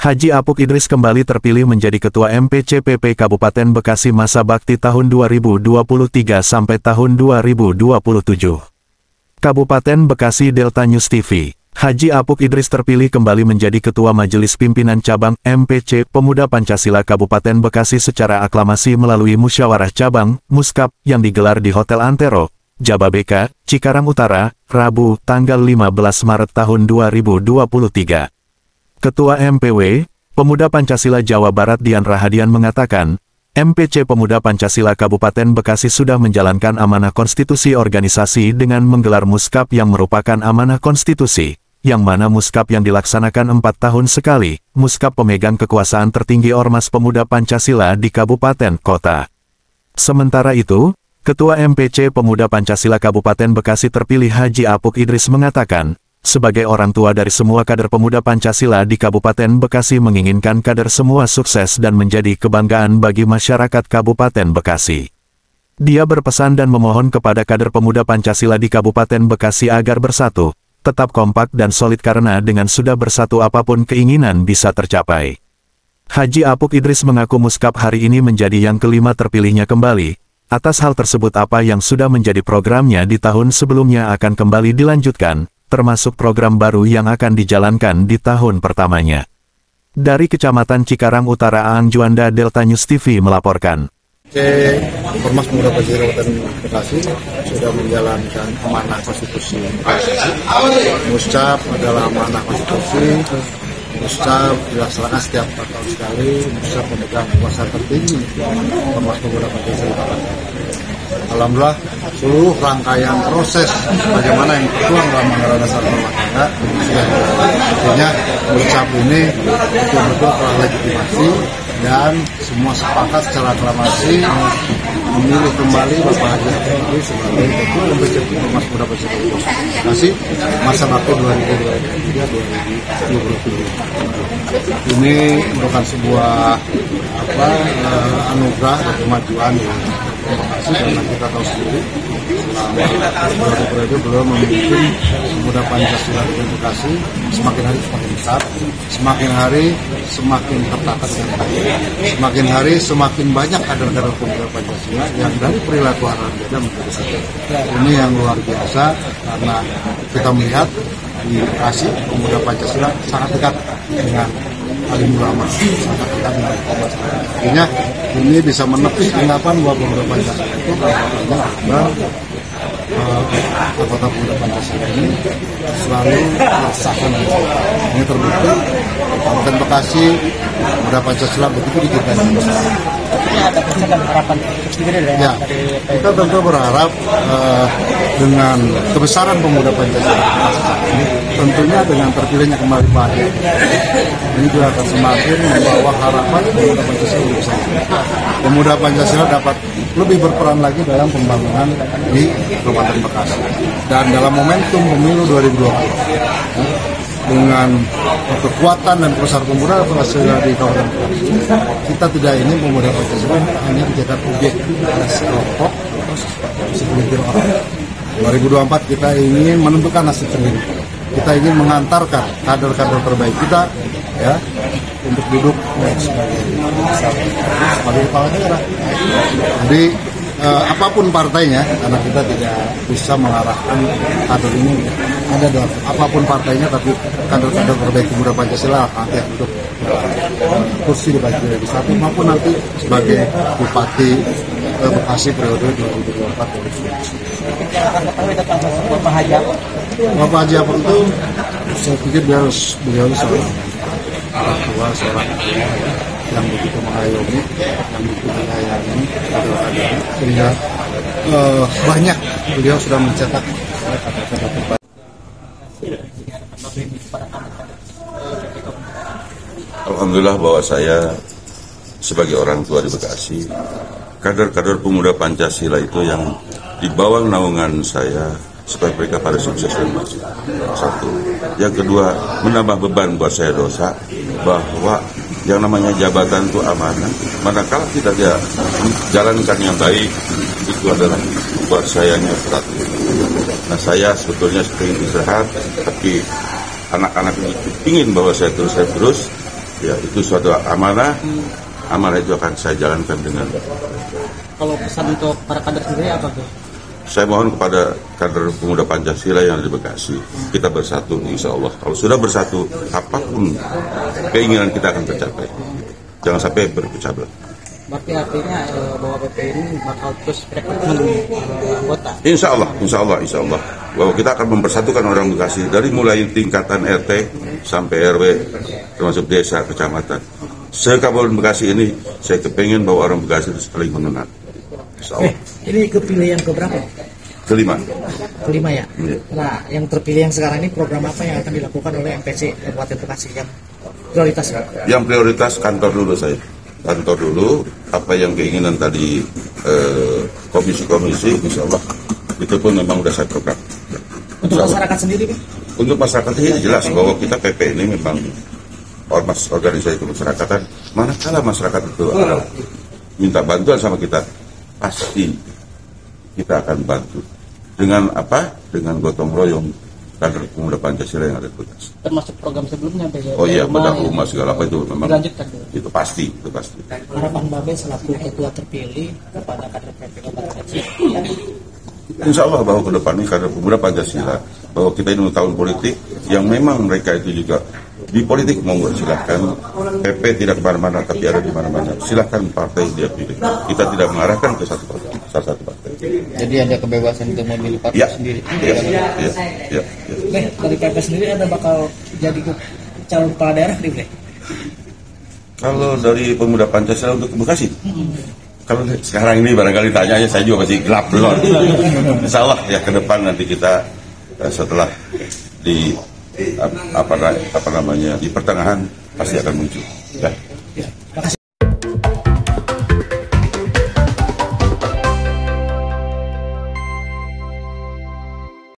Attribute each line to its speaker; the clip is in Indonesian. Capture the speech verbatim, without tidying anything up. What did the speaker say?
Speaker 1: Haji Apuk Idris kembali terpilih menjadi Ketua M P C P P Kabupaten Bekasi masa bakti tahun dua ribu dua puluh tiga sampai tahun dua ribu dua puluh tujuh. Kabupaten Bekasi Delta News T V. Haji Apuk Idris terpilih kembali menjadi Ketua Majelis Pimpinan Cabang M P C Pemuda Pancasila Kabupaten Bekasi secara aklamasi melalui Musyawarah Cabang, Muskap, yang digelar di Hotel Antero, Jababeka, Cikarang Utara, Rabu, tanggal lima belas Maret tahun dua ribu dua puluh tiga. Ketua M P W, Pemuda Pancasila Jawa Barat Dian Rahadian mengatakan, M P C Pemuda Pancasila Kabupaten Bekasi sudah menjalankan amanah konstitusi organisasi dengan menggelar Muskap yang merupakan amanah konstitusi, yang mana Muskap yang dilaksanakan empat tahun sekali, Muskap pemegang kekuasaan tertinggi Ormas Pemuda Pancasila di Kabupaten Kota. Sementara itu, Ketua M P C Pemuda Pancasila Kabupaten Bekasi terpilih Haji Apuk Idris mengatakan, sebagai orang tua dari semua kader pemuda Pancasila di Kabupaten Bekasi menginginkan kader semua sukses dan menjadi kebanggaan bagi masyarakat Kabupaten Bekasi. Dia berpesan dan memohon kepada kader pemuda Pancasila di Kabupaten Bekasi agar bersatu, tetap kompak dan solid karena dengan sudah bersatu apapun keinginan bisa tercapai. Haji Apuk Idris mengaku Muskap hari ini menjadi yang kelima terpilihnya kembali. Atas hal tersebut apa yang sudah menjadi programnya di tahun sebelumnya akan kembali dilanjutkan, termasuk program baru yang akan dijalankan di tahun pertamanya. Dari Kecamatan Cikarang Utara, Aang Juanda, Delta News T V melaporkan.
Speaker 2: Ormas Pemuda Pancasila Kabupaten Bekasi sudah menjalankan amanah konstitusi. Muskap adalah amanah konstitusi. Muskap dilaksanakan setiap empat tahun sekali. Muskap pemegang kekuasaan tertinggi Ormas Pemuda Pancasila Kabupaten. Alhamdulillah, seluruh rangkaian proses bagaimana yang tertuang dalam anggaran dasar rumah tangga sudah artinya Muskap ini betul-betul telah legitimasi dan semua sepakat secara aklamasi memilih kembali Bapak Haji Apuk Idris sebagai Ketua M P C Ormas Pemuda Pancasila Bekasi masa bakti dua ribu dua puluh tiga sampai dua ribu dua puluh tujuh. Ini merupakan sebuah apa uh, anugerah dan kemajuan yang Bekasi, karena kita tahu sendiri selama beberapa periode beliau memimpin Pemuda Pancasila di Bekasi semakin hari semakin besar, semakin hari semakin tertata dengan baik, semakin hari semakin banyak kader-kader pemuda Pancasila yang dari perilaku hal beda menjadi satu. Ini yang luar biasa karena kita melihat di Bekasi pemuda Pancasila sangat dekat dengan alim ulama, sangat dekat dengan umat. Artinya ini bisa menepis anggapan bahwa pemuda Pancasila itu kalau akbar anggota pemuda Pancasila ini selalu merasakan ini terbukti Kabupaten Bekasi pemuda Pancasila begitu dicintai masyarakat. Ya, kita tentu berharap uh, dengan kebesaran pemuda Pancasila ini, tentunya dengan terpilihnya kembali Pak Haji, ini juga akan semakin membawa harapan pemuda Pancasila bisa. Pemuda Pancasila dapat lebih berperan lagi dalam pembangunan di Kabupaten Bekasi. Dan dalam momentum pemilu dua ribu dua puluh, dengan kekuatan dan besar pemuda Pancasila di Kabupaten Bekasi, kita tidak ingin pemuda Pancasila hanya dijadikan objek oleh sekelompok segelintir orang. dua ribu dua puluh empat kita ingin menentukan nasib sendiri. Kita ingin mengantarkan kader-kader terbaik kita, ya, untuk duduk sebagai sebagai kepala daerah. Jadi eh, apapun partainya, karena kita tidak bisa mengarahkan kader ini ada dalam apapun partainya, tapi kader-kader terbaik pemuda Pancasila nanti yang duduk kursi di Bajir di satu maupun nanti sebagai Bupati eh, Bekasi periode dua ribu dua puluh empat dua ribu dua puluh sembilan. Bapak Haji Apuk, Bapak Haji Apuk itu saya pikir dia harus beliau seorang orang tua, seorang ayah yang begitu mengayomi, yang begitu menyayangi kader-kader, sehingga uh, banyak beliau sudah mencetak kader-kader terbaik.
Speaker 3: Alhamdulillah bahwa saya sebagai orang tua di Bekasi, kader-kader pemuda Pancasila itu yang di bawah naungan saya supaya mereka pada sukses dan maju. Satu. Yang kedua, menambah beban buat saya dosa bahwa yang namanya jabatan itu amanah. Manakala kita tidak jalankan yang baik, itu adalah buat saya berat. Nah, saya sebetulnya ingin istirahat, tapi anak-anak ini ingin bahwa saya terus saya terus Ya, itu suatu amanah. Amanah itu akan saya jalankan dengan.
Speaker 4: Kalau pesan untuk para kader sendiri apa tuh?
Speaker 3: Saya mohon kepada kader pemuda Pancasila yang ada di Bekasi, kita bersatu, insya Allah. Kalau sudah bersatu, apapun keinginan kita akan tercapai. Jangan sampai berpecah belah.
Speaker 4: Berarti artinya eh, bahwa B P I ini bakal terus rekrutmen eh, anggota.
Speaker 3: Insya Allah, insya Allah, insya Allah. Bahwa kita akan mempersatukan orang Bekasi dari mulai tingkatan R T sampai R W, termasuk desa, kecamatan. Se-Kabupaten Bekasi ini, saya kepengen bahwa orang Bekasi itu saling mengenal. Insya Allah.
Speaker 4: Eh, ini kepilih yang keberapa?
Speaker 3: Kelima.
Speaker 4: Kelima ya.
Speaker 3: Iya.
Speaker 4: Nah, yang terpilih yang sekarang ini program apa yang akan dilakukan oleh M P C Kabupaten Bekasi yang prioritas?
Speaker 3: Yang prioritas kantor dulu saya. Kantor dulu, apa yang keinginan tadi eh, komisi-komisi, insya Allah itu pun memang sudah saya program.
Speaker 4: Untuk masyarakat sendiri, Pak?
Speaker 3: Untuk masyarakat ini jelas bahwa kita P P ini memang ormas organisasi kemasyarakatan. Manakala masyarakat itu ada minta bantuan sama kita, pasti kita akan bantu. Dengan apa? Dengan gotong royong kader pemuda Pancasila yang ada di Bekasi.
Speaker 4: Termasuk program sebelumnya, P C.
Speaker 3: Oh iya, bedah rumah segala apa itu memang
Speaker 4: Dilanjutkan.
Speaker 3: itu pasti, itu pasti.
Speaker 4: Harapan Babe selaku ketua terpilih kepada kader P P Kabupaten Bekasi.
Speaker 3: Insya Allah bahwa ke depan ini kader pemuda Pancasila, bahwa kita ini tahun politik yang memang mereka itu juga di politik, monggo silahkan. P P tidak kemana-mana tapi ada di mana-mana. Silahkan partai dia pilih. Kita tidak mengarahkan ke satu partai, salah satu partai.
Speaker 4: Jadi ada kebebasan untuk memilih partai
Speaker 3: Ya,
Speaker 4: sendiri.
Speaker 3: ya, ya, ya, ya.
Speaker 4: Bre, dari P P sendiri ada bakal jadi calon kepala daerah di Bre?
Speaker 3: Kalau dari pemuda Pancasila untuk ke Bekasi, kalau sekarang ini barangkali tanya ya, saya juga masih gelap belum. Insya Allah ya ke depan nanti kita eh, setelah di apa apa namanya di pertengahan pasti akan muncul. Ya.
Speaker 4: Ya, makasih.